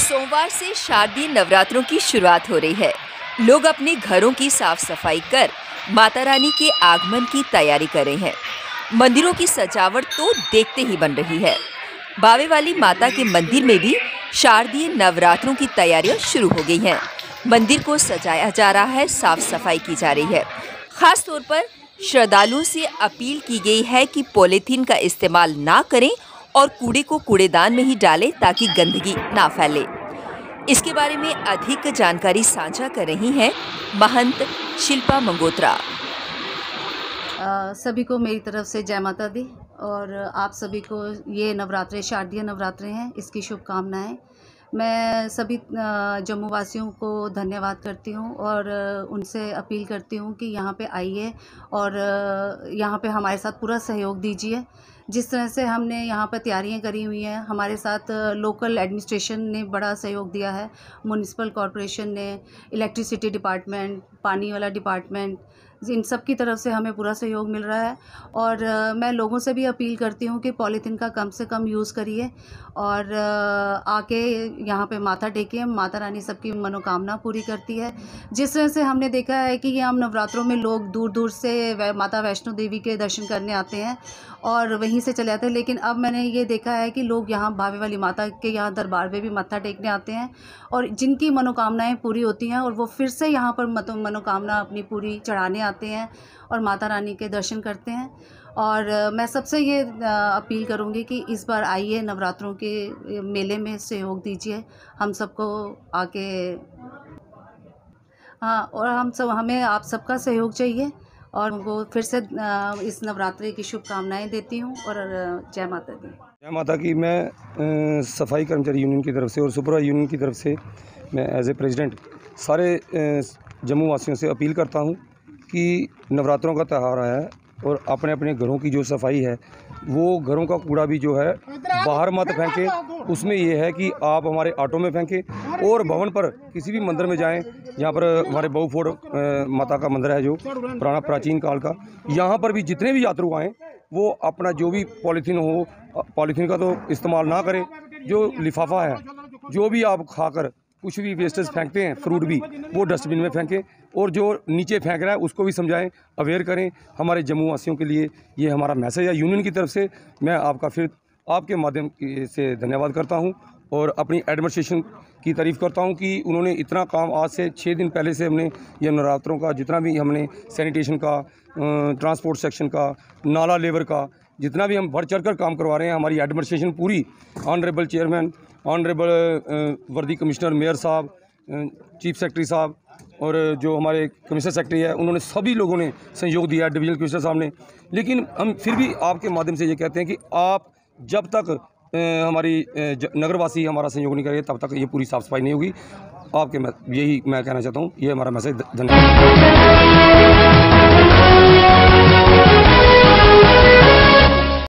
सोमवार से शारदीय नवरात्रों की शुरुआत हो रही है। लोग अपने घरों की साफ सफाई कर माता रानी के आगमन की तैयारी कर रहे हैं। मंदिरों की सजावट तो देखते ही बन रही है। बावे वाली माता के मंदिर में भी शारदीय नवरात्रों की तैयारियां शुरू हो गई हैं। मंदिर को सजाया जा रहा है, साफ सफाई की जा रही है। खास तौर पर श्रद्धालुओं से अपील की गई है कि पॉलीथीन का इस्तेमाल ना करें और कूड़े को कूड़ेदान में ही डालें ताकि गंदगी ना फैले। इसके बारे में अधिक जानकारी साझा कर रही हैं महंत शिल्पा मंगोत्रा। सभी को मेरी तरफ से जय माता दी और आप सभी को ये नवरात्रे शारदीय नवरात्रे हैं, इसकी शुभकामनाएं। मैं सभी जम्मू वासियों को धन्यवाद करती हूँ और उनसे अपील करती हूँ कि यहाँ पे आइए और यहाँ पे हमारे साथ पूरा सहयोग दीजिए। जिस तरह से हमने यहाँ पर तैयारियाँ करी हुई हैं, हमारे साथ लोकल एडमिनिस्ट्रेशन ने बड़ा सहयोग दिया है। म्युनिसिपल कॉरपोरेशन ने, इलेक्ट्रिसिटी डिपार्टमेंट, पानी वाला डिपार्टमेंट, इन सब की तरफ से हमें पूरा सहयोग मिल रहा है। और मैं लोगों से भी अपील करती हूँ कि पॉलीथीन का कम से कम यूज़ करिए और आके यहाँ पे माथा टेकिए। माता रानी सबकी मनोकामना पूरी करती है। जिस तरह से हमने देखा है कि ये हम नवरात्रों में लोग दूर दूर से माता वैष्णो देवी के दर्शन करने आते हैं और वहीं से चले आते हैं, लेकिन अब मैंने ये देखा है कि लोग यहाँ बावे वाली माता के यहाँ दरबार में भी मत्था टेकने आते हैं और जिनकी मनोकामनाएं पूरी होती हैं और वो फिर से यहाँ पर मनोकामना अपनी पूरी चढ़ाने आते हैं और माता रानी के दर्शन करते हैं। और मैं सबसे ये अपील करूँगी कि इस बार आइए, नवरात्रों के मेले में सहयोग दीजिए हम सबको आके। हाँ, और हमें आप सबका सहयोग चाहिए और उनको फिर से इस नवरात्रि की शुभकामनाएं देती हूँ और जय माता दी। जय माता की। मैं सफाई कर्मचारी यूनियन की तरफ से और सुपरवाइजर यूनियन की तरफ से मैं एज ए प्रेसिडेंट सारे जम्मू वासियों से अपील करता हूँ कि नवरात्रों का त्यौहार है और अपने अपने घरों की जो सफाई है, वो घरों का कूड़ा भी जो है बाहर मत फेंकें। उसमें ये है कि आप हमारे ऑटो में फेंकें और भवन पर किसी भी मंदिर में जाएं। यहाँ पर हमारे बहुफोर्ड माता का मंदिर है जो पुराना प्राचीन काल का, यहाँ पर भी जितने भी यात्रु आएँ वो अपना जो भी पॉलीथीन हो, पॉलीथीन का तो इस्तेमाल ना करें। जो लिफाफा है, जो भी आप खाकर कुछ भी वेस्टेज फेंकते हैं, फ्रूट भी, वो डस्टबिन में फेंकें और जो नीचे फेंक रहा है उसको भी समझाएं, अवेयर करें। हमारे जम्मू वासियों के लिए ये हमारा मैसेज है। यूनियन की तरफ से मैं आपका फिर आपके माध्यम से धन्यवाद करता हूं और अपनी एडमिनिस्ट्रेशन की तारीफ़ करता हूं कि उन्होंने इतना काम आज से 6 दिन पहले से हमने ये नवरात्रों का जितना भी हमने सैनिटेशन का, ट्रांसपोर्ट सेक्शन का, नाला लेबर का, जितना भी हम बढ़ चढ़ कर काम करवा रहे हैं, हमारी एडमिनिस्ट्रेशन पूरी, ऑनरेबल चेयरमैन, ऑनरेबल वर्दी कमिश्नर, मेयर साहब, चीफ सेक्रेटरी साहब और जो हमारे कमिश्नर सेक्रेटरी है, उन्होंने सभी लोगों ने सहयोग दिया, डिवीजनल कमिश्नर साहब ने। लेकिन हम फिर भी आपके माध्यम से ये कहते हैं कि आप जब तक हमारी नगरवासी हमारा सहयोग नहीं करेंगे तब तक ये पूरी साफ़ सफाई नहीं होगी। यही मैं कहना चाहता हूँ। ये हमारा मैसेज। धन्यवाद।